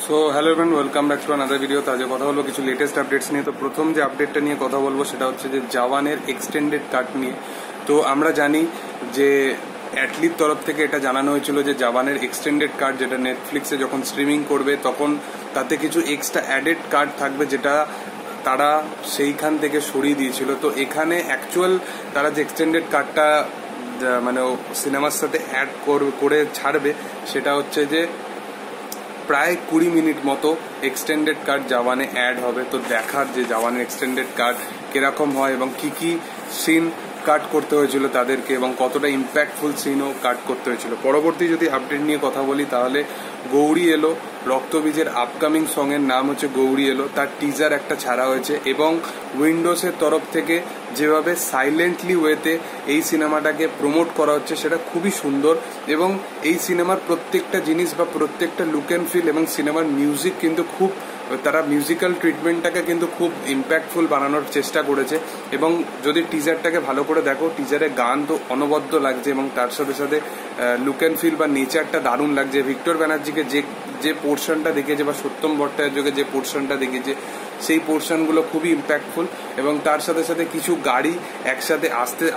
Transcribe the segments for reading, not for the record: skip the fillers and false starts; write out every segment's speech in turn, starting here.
So hello everyone, welcome back to another video. তো আজ কথা বলবো কিছু লেটেস্ট আপডেটস নিয়ে। তো প্রথম যে আপডেটটা নিয়ে কথা বলবো সেটা হচ্ছে যে জওয়ানের এক্সটেন্ডেড কাট নিয়ে। তো আমরা জানি যে অ্যাটলির তরফ থেকে এটা জানানো হয়েছিল যে জওয়ানের এক্সটেন্ডেড কাট যেটা নেটফ্লিক্সে যখন স্ট্রিমিং করবে তখন তাতে কিছু এক্সট্রা অ্যাডেড কাট থাকবে, যেটা তারা সেইখান থেকে সরিয়ে দিয়েছিল। তো এখানে অ্যাকচুয়াল তারা যে এক্সটেন্ডেড কাটটা মানে সিনেমার সাথে অ্যাড করে ছাড়বে সেটা হচ্ছে যে প্রায় 20 মিনিট মতো এক্সটেন্ডেড কাট জওয়ানে অ্যাড হবে। তো দেখার যে জওয়ানের এক্সটেন্ডেড কাট কিরকম হয় এবং কি কি সিন কাট করতে হয়েছিল তাদেরকে এবং কতটা ইম্প্যাক্টফুল সিনও কাট করতে হয়েছিল। পরবর্তী যদি আপডেট নিয়ে কথা বলি তাহলে গৌরী এলো, রক্তবীজের আপকামিং সঙের নাম হচ্ছে গৌরী এলো, তার টিজার একটা ছাড়া হয়েছে এবং উইন্ডোজের তরফ থেকে যেভাবে সাইলেন্টলি ওয়েতে এই সিনেমাটাকে প্রমোট করা হচ্ছে সেটা খুবই সুন্দর। এবং এই সিনেমার প্রত্যেকটা জিনিস বা প্রত্যেকটা লুক অ্যান্ড ফিল এবং সিনেমার মিউজিক কিন্তু খুব, তারা মিউজিক্যাল ট্রিটমেন্টটাকে কিন্তু খুব ইম্প্যাক্টফুল বানানোর চেষ্টা করেছে। এবং যদি টিজারটাকে ভালো করে দেখো, টিজারে গান তো অনবদ্য লাগছে এবং তার সাথে সাথে লুক অ্যান্ড ফিল বা নেচারটা দারুণ লাগছে। ভিক্টর ব্যানার্জিকে যে পোর্শনটা দেখিয়েছে বা সত্যম ভট্টাচার্যকে যে পোর্শনটা দেখিয়েছে সেই পোর্শনগুলো খুবই ইম্প্যাক্টফুল। এবং তার সাথে সাথে কিছু গাড়ি একসাথে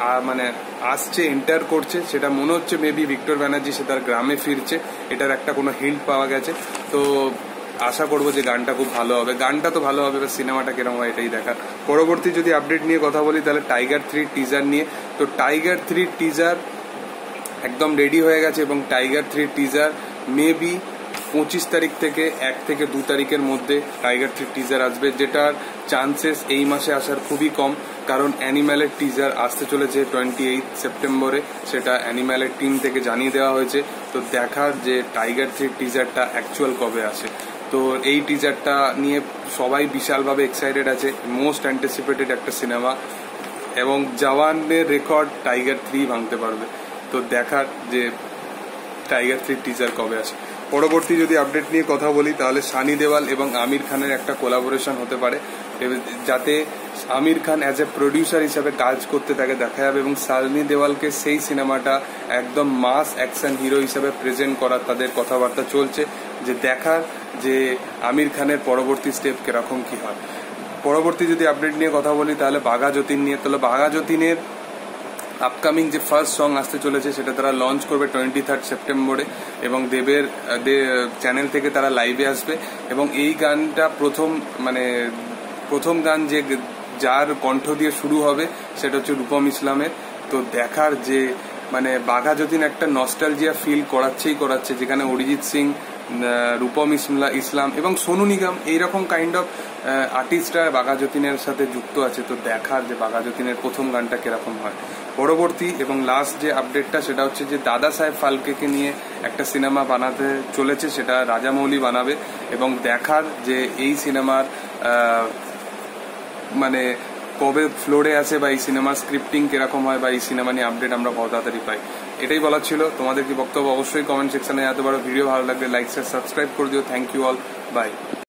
আসছে এন্টার করছে, সেটা মনে হচ্ছে মেবি ভিক্টর ব্যানার্জি সে তার গ্রামে ফিরছে, এটার একটা কোনো হিন্ট পাওয়া গেছে। তো আশা করবো যে গানটা খুব ভালো হবে। গানটা তো ভালো হবে, সিনেমাটা কিরকম হয় এটাই দেখার। পরবর্তী যদি আপডেট নিয়ে কথা বলি তাহলে টাইগার 3 টিজার নিয়ে। তো টাইগার 3 টিজার একদম রেডি হয়ে গেছে এবং টাইগার 3 টিজার মেবি 25 তারিখ থেকে 1 থেকে 2 তারিখের মধ্যে টাইগার 3 টিজার আসবে, যেটার চান্সেস এই মাসে আসার খুবই কম, কারণ অ্যানিম্যালের টিজার আসতে চলেছে 28 সেপ্টেম্বরে, সেটা অ্যানিম্যালের টিম থেকে জানিয়ে দেওয়া হয়েছে। তো দেখার যে টাইগার 3 টিজারটা অ্যাকচুয়াল কবে আসে। তো এই টিজারটা নিয়ে সবাই বিশালভাবে এক্সাইটেড আছে, মোস্ট অ্যান্টিসিপেটেড একটা সিনেমা এবং জওয়ানের রেকর্ড টাইগার 3 ভাঙতে পারবে। তো দেখার যে টাইগার 3 টিজার কবে আসে। পরবর্তী যদি আপডেট নিয়ে কথা বলি তাহলে সানি দেওয়াল এবং আমির খানের একটা কোলাবোরেশন হতে পারে, যাতে Aamir Khan as a producer হিসাবে কাজ করতে তাকে দেখা যাবে এবং সানি দেওয়ালকে সেই সিনেমাটা একদম মাস অ্যাকশন হিরো হিসাবে প্রেজেন্ট করার তাদের কথাবার্তা চলছে, যে দেখার যে আমির খানের পরবর্তী স্টেপ কিরকম কি হয়। পরবর্তী যদি আপডেট নিয়ে কথা বলি তাহলে বাঘা যতীন নিয়ে। তাহলে বাঘা যতীনের আপকামিং যে ফার্স্ট সং আসতে চলেছে সেটা তারা লঞ্চ করবে 23 সেপ্টেম্বরে এবং দেবের চ্যানেল থেকে তারা লাইভে আসবে। এবং এই গানটা প্রথম গান যে যার কণ্ঠ দিয়ে শুরু হবে সেটা হচ্ছে রূপম ইসলামের। তো দেখার যে বাঘা যতীন একটা নস্টালজিয়া ফিল করাচ্ছে, যেখানে অরিজিৎ সিং, রূপম ইসলাম এবং সোনু নিগম এইরকম কাইন্ড অফ আর্টিস্টরা বাঘা যতীনের সাথে যুক্ত আছে। তো দেখার যে বাঘা যতীনের প্রথম গানটা কিরকম হয়। পরবর্তী এবং লাস্ট যে আপডেটটা সেটা হচ্ছে যে দাদা সাহেব ফালকেকে নিয়ে একটা সিনেমা বানাতে চলেছে, সেটা রাজামৌলি বানাবে এবং দেখার যে এই সিনেমার কবে ফ্লোরে আছে বা এই সিনেমার স্ক্রিপ্টিং কিরকম হয় বা এই সিনেমা নিয়ে আপডেট আমরা কত তাড়াতাড়ি পাই, এটাই বলার ছিল। তোমাদের কি বক্তব্য অবশ্যই কমেন্ট সেকশনে জানাতে পারো। ভিডিও ভালো লাগলে লাইক শেয়ার সাবস্ক্রাইব করে দিও। Thank you all, by.